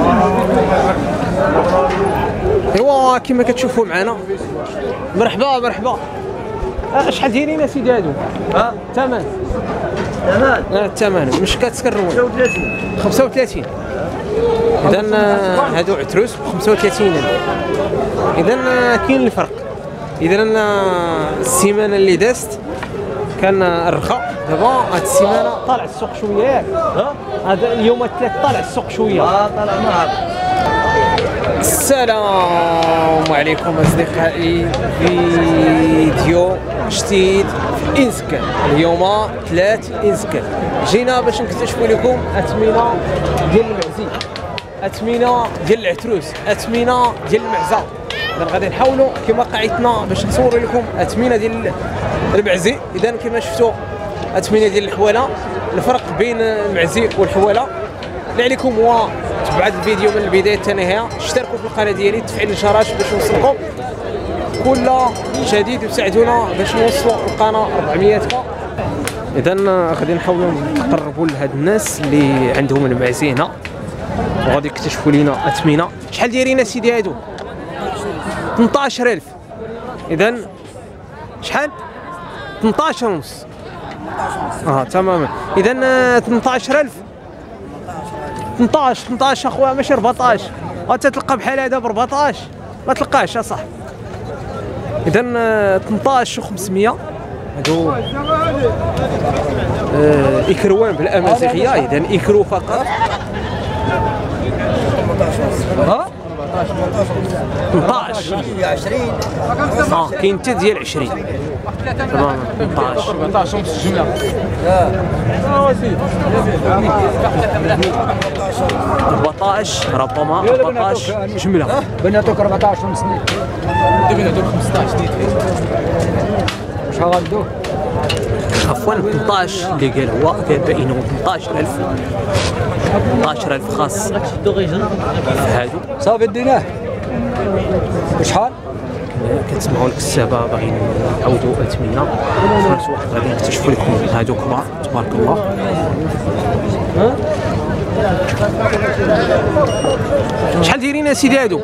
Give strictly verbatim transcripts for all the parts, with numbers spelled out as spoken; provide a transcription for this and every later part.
ايوا كما كتشوفوا معنا. مرحبا مرحبا. اه شحال دايرين اسيدي هادو؟ ها الثمن الثمن اه الثمن مش كتسكرون خمسة وثلاثين خمسة وثلاثين. اذا هادو عتروس ب خمسة وثلاثين. اذا كاين الفرق. اذا السيمانه اللي دازت كان الرخاء، دابا هاد السيمانه طالع السوق شويه ياك. ها هذا اليوم الثلاث طالع السوق شويه. اه طالع نهار. السلام عليكم اصدقائي، فيديو جديد في انسكان. اليوم ثلاث انسكان جينا باش نكتشفوا لكم اثمنه ديال المعزي، اثمنه ديال العتروس، اثمنه ديال المعزه. اذا غادي نحاولوا كما قاعدتنا باش نصوروا لكم اثمنه ديال المعزي. اذا كما شفتوا اثمنه ديال الحواله، الفرق بين المعزي والحواله. اللي عليكم هو تبعوا الفيديو من البدايه حتى النهايه، اشتركوا في القناه ديالي، تفعيل الجرس باش يوصلكم كل جديد وساعدونا باش نوصلوا القناه أربعمية. اذا غادي نحاولوا نقربوا لهاد الناس اللي عندهم المعزي هنا وغادي يكتشفوا لينا اثمنه. شحال دايرين اسيدي هادو؟ ثمنطاش ألف. اذا شحال؟ ثمنطاش ونص. اه تماما. اذا ثمنطاش ألف. ثمنطاش ثمنطاش اخويا ماشي أربعطاش. غتتلقى بحال هذا ب أربعطاش ما تلقاهش اصاحبي. اذا ثمنطاش وخمسمية هادو آه اكروان بالامازيغيه. اذا اكرو فقط. ها ثمنطاش عشرين. اه كاين حتى ديال عشرين. تمام ثمنطاش أربعطاش ونص جمله. اه سيدي أربعطاش ربما أربعطاش جمله. بناتك أربعطاش ونص نيت. بناتك خمسطاش نيت. واش غادو؟ عفوا ثمنطاش اللي قال هو قال باينهم ثمنطاش ألف. ثمنطاش ألف خاص هادو. صافي ديناه شحال؟ كتسمعوا الكسابه باغيين نعاودوا اثمنه في نفس الوقت غادي نكتشفوا لكم هادو كبار تبارك الله. شحال دايرين اسيدي هادو؟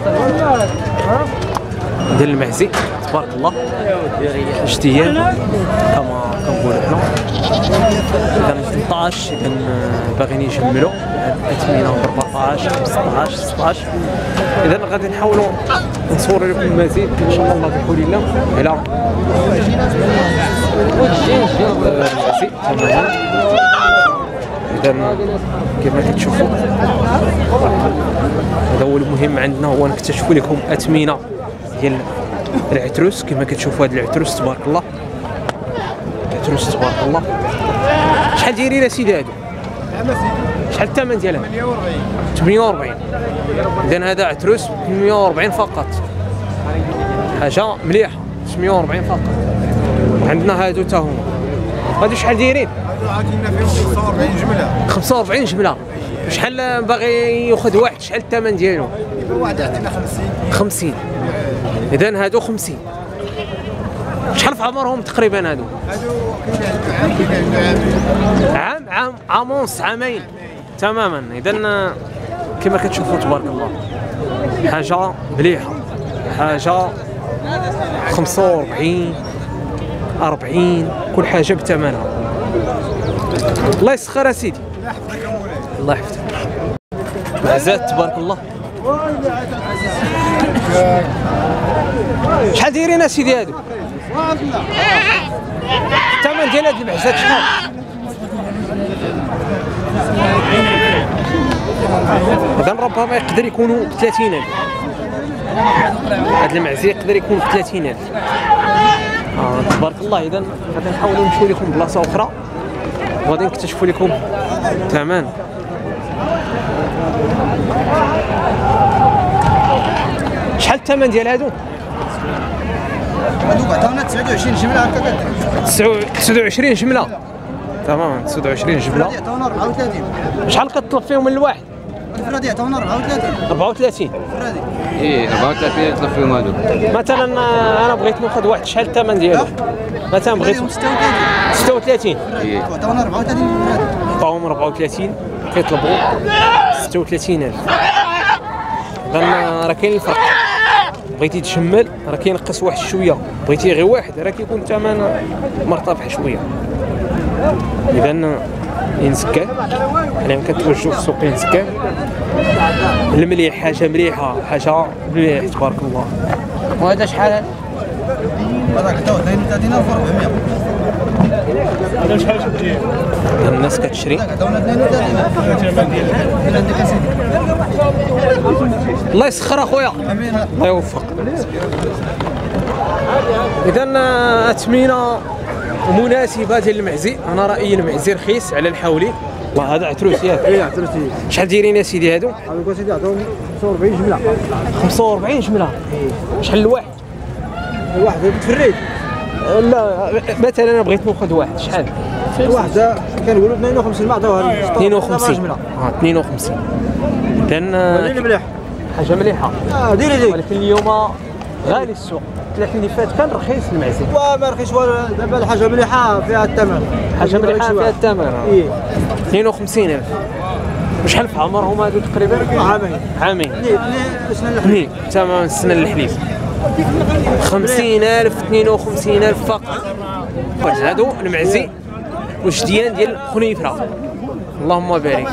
ديال المعزي تبارك الله جديان كما كنقولوا حنا. اذا ثمنطاش. اذا باغيين يجملوا اثمنه أربعطاش خمسطاش ستطاش. اذا غادي نحاولوا نصور لكم المزيد ان شاء الله بحول الله على المعزي تماما. اذا كما كتشوفوا هذا هو المهم عندنا، هو نكتشفوا لكم اثمنه ديال العتروس. كما كتشوفوا هذا العتروس تبارك الله، العتروس تبارك الله. شحال دايرين اسيدي هادو؟ شحال الثمن ديالها؟ ثمانية وأربعين. اذا هذا عتروس ثمانية وأربعين فقط، حاجه مليحه. ثمانية وأربعين فقط. عندنا هادو حتى هما. هادو شحال دايرين؟ عاطينا فيهم خمسة وأربعين جمله. خمسة وأربعين جمله. شحال باغي ياخذ واحد؟ شحال الثمن ديالو؟ واحد عطينا خمسين. خمسين. اذا هادو خمسين. شحال في عمرهم تقريبا هادو؟ هادو كاين عام عام عام ونص عامين تماما. اذا كما كتشوفوا تبارك الله حاجه مليحه، حاجه خمسة وأربعين أربعين كل حاجه بثمنها. الله يسخر اسيدي. الله يحفظك. معزات تبارك الله. شحال دايرين اسيدي هادو؟ الثمن ديال هاد المعزات شحال؟ اذا ربما يقدر يكونوا ب ثلاثين ألف. هاد المعزي يقدر يكون ب ثلاثين ألف. آه تبارك الله. اذا غادي نحاولوا نمشيو لكم بلاصه اخرى وغادي نكتشفوا لكم الثمن. شحال الثمن ديال هادو؟ هادو عطاونا تسعة وعشرين جمله هكا. تسعة وعشرين جمله تماما. تسعة وعشرين جمله. عطاونا أربعة وثلاثين. شحال كتطلب فيهم من الواحد؟ الفرادي عطاونا أربعة وثلاثين. أربعة وثلاثين. الفرادي. ايه أربعة وثلاثين يطلب فيهم هادو. مثلا انا بغيت ناخذ واحد، شحال الثمن ديالو؟ مثلا بغيت ستة وثلاثين. ستة وثلاثين. ايه عطاونا أربعة وثلاثين. عطاهم أربعة وثلاثين كيطلبوا ستة وثلاثين ألف. إذا راه كاين الفرق، بغيتي تشمل راه كينقص واحد شويه، بغيتي غير واحد راه كيكون الثمن مرتفع شويه. اذا انسكان حنا كنتوجهوا في سوق انسكان المليح، حاجه مليحه، حاجه مليح تبارك الله. وهذا شحال؟ هذاك تا اثنين وثلاثين ألف وأربعمية. هذا شحال تجي؟ الناس كتشري هذاك تا اثنين وثلاثين ألف. الله يسخر اخويا، الله يوفق. اذا اثمنه مناسبه ديال المعزي، انا رايي المعزي رخيص على الحولي. والله هذا عتروس ياك؟ ايه عتروسي. شحال دايرين يا سيدي هادو؟ هذوك سيدي عطاهم خمسة وأربعين جمله. خمسة وأربعين جمله؟ شحال الواحد؟ الواحد تفريد. لا مثلا انا بغيت ناخذ واحد، شحال؟ واحده كنقولوا اثنين وخمسين ما عطاوها اثنين وخمسين. اه اثنين وخمسين. اذا مليح، حاجه مليحه. اه ديري ديري. ولكن اليوم غالي السوق، الثلاث اللي فات كان رخيص المعزي. وما رخيص والو، دابا الحاجه مليحه فيها الثمن. حاجه مليحه فيها الثمن. ايه اثنين وخمسين ألف. وشحال في عمرهم هادو تقريبا؟ عامين. عامين. سنه الحليب. اثنين تمام السنه الحليب. خمسين ألف اثنين وخمسين ألف فقط. هادو المعزي وجديان ديال خنيفره، اللهم بارك.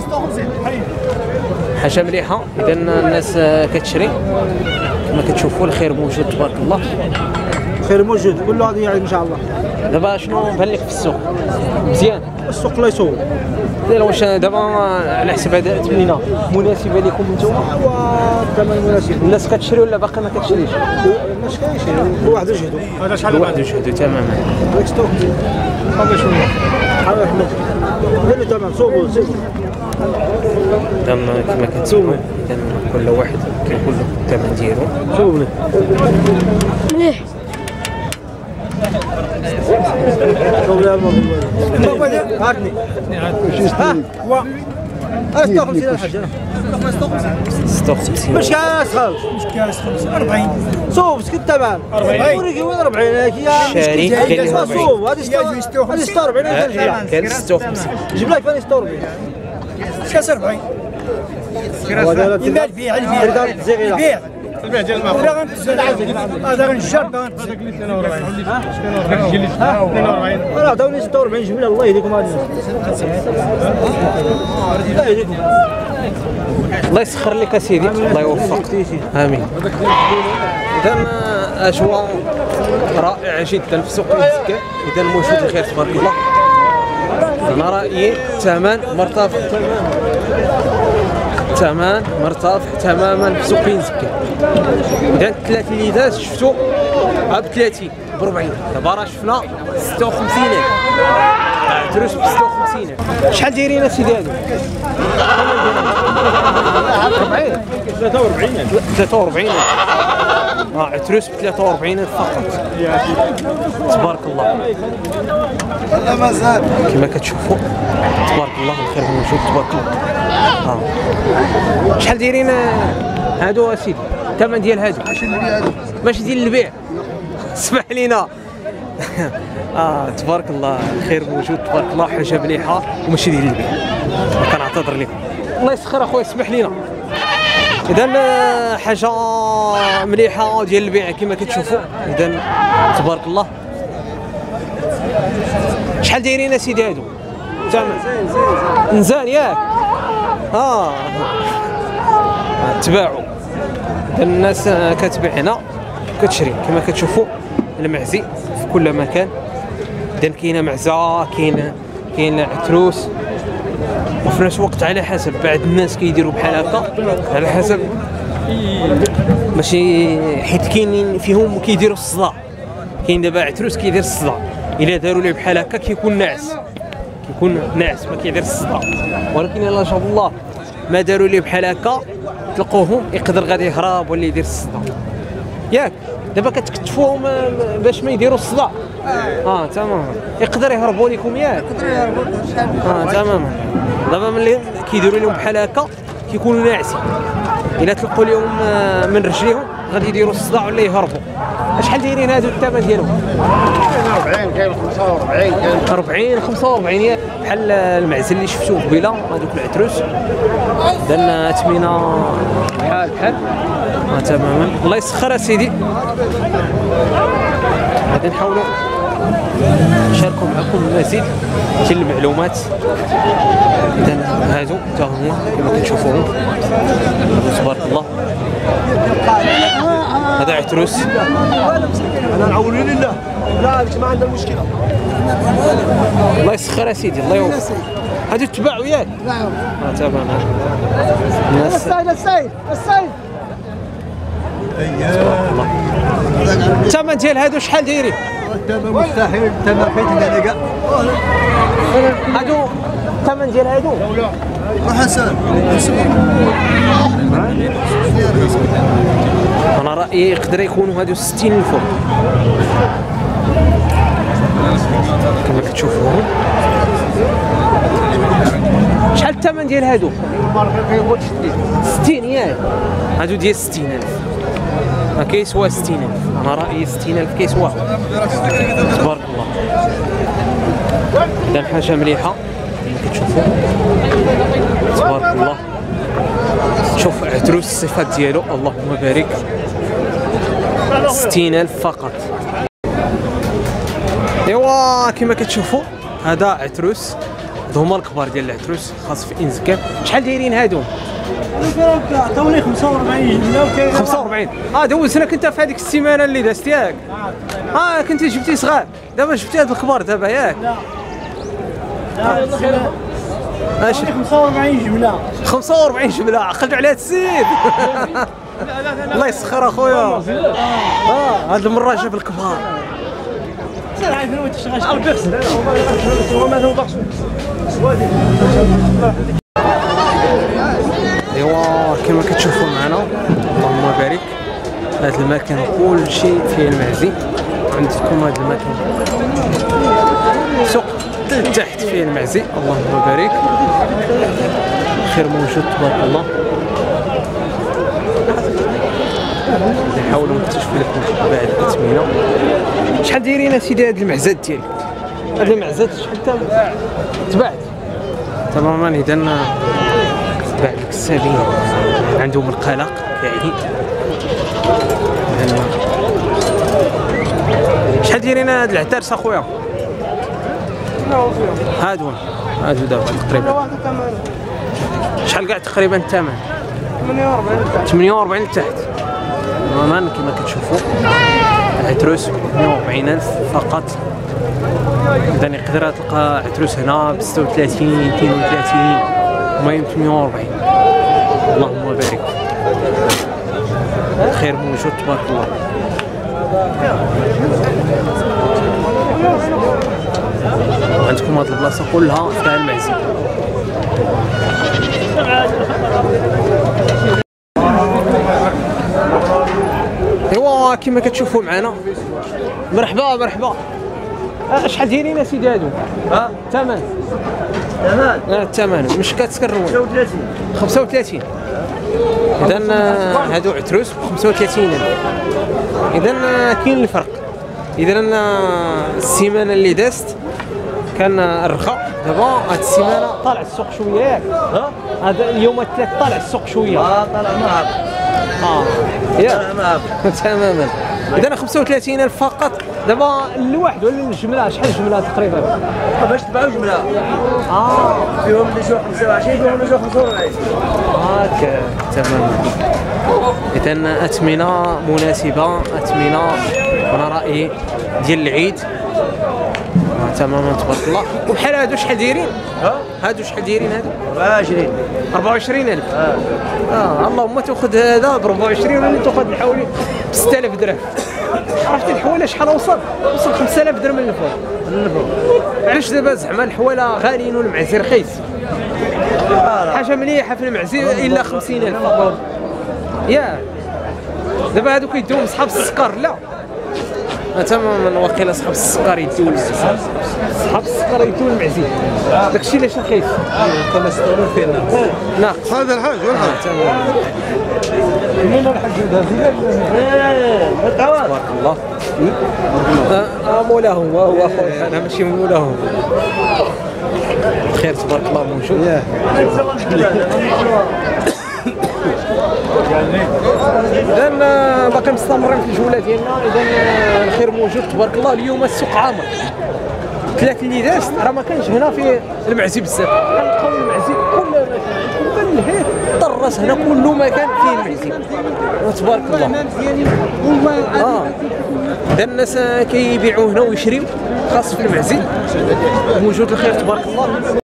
حاجه مليحه. اذا الناس كتشري كما كتشوفوا، الخير موجود تبارك الله. خير موجود، كله غادي يعني ان شاء الله. دابا شنو بان لك في السوق؟ مزيان السوق الله يصوب. داير واش دابا على حسب هذا الثمنه مناسبه لكم نتوما؟ والثمن مناسب. الناس كتشري ولا باقي ما كتشريش؟ الناس كيشري، كل واحد وجهده. هذا شحال؟ كل واحد وجهده تماما. هذاك ستوك هذا شويه. هذا احمد ديروا تمام، صوبوا صوبوا. كما كما كتشوفوا اذا كل واحد كيقول له الثمن ديالو. صوبوا مليح. صوبوا يا الماضي. هاكني. ها هو ستة وخمسين الحاجه. ستة وخمسين. مش كاس خالص. مش كاس خمسة أربعين. صوب سكت تبان. وريكي وين أربعين هيك يا شاري كاين أربعين. صوب هذه ستة هذه ستة وأربعين كان ستة وخمسين. جيب لك ثاني ستة وأربعين. كاس أربعين. يبيع البيع البيع البيع البيع ديال الماء. هذا غنجرب هذاك اللي اثنين وأربعين. هذاك اللي اثنين وأربعين. انا عطاوني ستة وأربعين جمله، الله يهديكم هذه. الله يهديكم. الله يسخر لك اسيدي، الله يوفق. امين. اذا اجواء رائعه جدا في سوق الزكاه، اذا موجود الخير تبارك الله. انا رايي الثمن مرتفع، الثمن مرتفع تماما في سوق الزكاه. اذا الثلاث اللي داز شفتوا ب ثلاثين ب أربعين، دابا راه شفنا ستة وخمسين ألف. عتروس ب ستة وخمسين ألف. شحال دايرين اسيدي هادو؟ أربعين ثلاثة وأربعين ثلاثة وأربعين اه عتروس ب ثلاثة وأربعين ألف فقط. تبارك الله. لا مازال كما كتشوفوا تبارك الله الخير موجود تبارك الله. اه شحال دايرين هادو اسيدي؟ الثمن ديال هادو ماشي ديال البيع. اسمح لينا. اه تبارك الله الخير موجود تبارك الله، حاجه مليحه وماشي ديال البيع. كنعتذر لكم، الله يسخر اخويا، اسمح لينا. اذا حاجه مليحه ديال البيع كما كتشوفوا. اذا تبارك الله. شحال دايرين اسيدي هادو؟ تمام نزال ياك؟ اه تباعوا. اذا الناس كتبيع هنا كتشري كما كتشوفوا. المعزي في كل مكان. اذا كاينه معزه، كاين كاين عتروس، وفي نفس الوقت على حسب بعض الناس كيديروا بحال هكا على حسب، ماشي حيت كاينين فيهم كيديروا الصداع. كاين دابا عتروس كيدير الصداع، الا داروا ليه بحال هكا كيكون ناعس، كيكون ناعس ما كيدير الصداع. ولكن الا شاء الله ما داروا ليه بحال هكا تلقوهم يقدر غادي يهرب ولا يدير الصداع ياك. دابا كتكتفوهم باش ما يديروا الصداع. اه تمام، يقدر يهربوا لكم ياك. اه تمام. دابا ملي كيديروا لهم بحال هكا كيكونوا ناعسين، الا تلقوا لهم من رجليهم غادي يديروا الصداع ولا يهربوا. شحال دايرين هادو الثمن ديالهم؟ أربعين كاين خمسة وأربعين كاين أربعين خمسة وأربعين بحال المعزل اللي شفتوه قبيله هذوك العتروس درنا ثمينه بحال بحال آه تماما. الله يسخر اسيدي. غادي نحاولوا نشاركوا معكم المزيد ديال المعلومات. اذا هادو حتى هما كما كتشوفوهم تبارك الله. هذا عتروس. انا نعولوا لله لا ما عندنا مشكله. الله يسخر اسيدي الله يوفقك. هادو تباعوا ياك؟ نعم. اه تماما. الناس السيد السيد السيد الثمن ديال هادو شحال دايرين؟ الثمن مستحيل الثمن حيت انا كاع هادو الثمن ديال هادو وحسن انا رايي يقدر يكونوا هادو ستين الفوق كما كتشوفوهم. شحال الثمن ديال هادو؟ ستين ياك؟ هادو ديال ستين ألف ما كيسوا ستين ألف. انا رايي ستين ألف كيسوا تبارك الله. اذا حاجه مليحه كما كتشوفوا تبارك الله. شوف عتروس الصفات ديالو اللهم بارك. ستين ألف فقط. ايوا كما كتشوفوا هذا عتروس. هادو هما الكبار ديال العتروس خاص في انزكام. شحال دايرين هادو؟ عطاوني خمسة وأربعين جمله وكاين خمسة وأربعين. اه دوزنا كنت في هذيك السيمانه اللي دازت ياك؟ اه كنت جبتي صغار دابا جبتي هاد الكبار دابا ياك؟ لا لا ماشي خمسة وأربعين جمله خمسة وأربعين جمله عقلت على هاد السيد. الله يسخر اخويا. اه هاد المره جاب الكبار. سير عارفين وين تشتغل ايوا كما كتشوفوا معنا اللهم بارك. هاد المكان كل شيء فيه المعزي. عندكم هاد المكان سوق تحت فيه المعزي اللهم بارك. خير موجود تبارك الله. نحاولوا نكتشفوا لكم بعد الاثمنه. شحال دايرين اسيدي هاد المعزات ديالك؟ هاد المعزات شحال تباعت؟ تباعت تماما. اذا تباع لك السابين عندهم القلق كاين. شحال دايرين هاد العتارس اخويا؟ هادو هادو دابا تقريبا شحال كاع تقريبا الثمن؟ ثمانية وأربعين لتحت تماما كما كتشوفوا. العتروس ثمانية وأربعين ألف فقط. اذا يقدر تلقى عتروس هنا ب ستة وثلاثين اثنين وثلاثين المهم ثمانية وأربعين. اللهم بارك. الخير موجود تبارك الله. عندكم هاد البلاصه كلها فيها المعزي. ايوا كما كتشوفوا معنا. مرحبا مرحبا. شحال دايرين اسيدي هادو؟ ها الثمن؟ الثمن؟ اه الثمن مش كتسكرون خمسة وثلاثين خمسة وثلاثين. اذا هادو عتروس ب خمسة وثلاثين ألف. اذا كاين الفرق. اذا السيمانه اللي دازت كان الرخاء. دابا هاد السيمانه طالع السوق شويه ياك؟ ها هذا اليوم الثلاث طالع السوق شويه. اه طلع معاك اه ياك تماما. اذا خمسة وثلاثين ألف فقط. دابا الواحد ولا الجمله شحال الجمله تقريبا؟ باش تباعوا جمله اه فيهم اللي جوه خمسة وعشرين فيهم اللي جوه خمسة وأربعين. هاك تماما. اذا اثمنه مناسبه اثمنه انا رايي ديال العيد تماما تبارك الله. وبحال هادو شحال دايرين؟ ها هادو شحال دايرين هادو؟ أربعة وعشرين أربعة وعشرين ألف. اه اه اللهم تاخذ هذا ب أربعة وعشرين ولا تاخذ حوالي ب ستة آلاف درهم. عرفتي الحواله شحال وصل؟ وصل خمسة آلاف درهم من الفوق. من الفوق. علاش دابا زعما الحواله غاليين والمعزي رخيص؟ حاجه مليحه في المعزي الا خمسين ألف فقط. ياك دابا هادو كيدوهم صحاب السكر لا تماما. واقيلا صحاب السكر يديو صحاب السكر يديو المعزين داكشي علاش رخيص الكوليسترول فينا ناقص. هذا الحاج وين الحاج؟ تمام. منين الحاج هذا؟ تبارك الله. اه مولاهم هو اخويا انا ماشي مولاهم. بخير تبارك الله موجود. اذا باقي مستمرين في الجوله ديالنا. اذا الخير موجود تبارك الله. اليوم السوق عامر ثلاث اللي دازت راه ما كانش هنا في المعزي بزاف. كنلقاو المعزي كل مكان لهيه طرس هنا كل مكان فيه المعزي تبارك الله. اه اذا الناس كيبيعوا هنا ويشريو خاص في المعزي موجود الخير تبارك الله.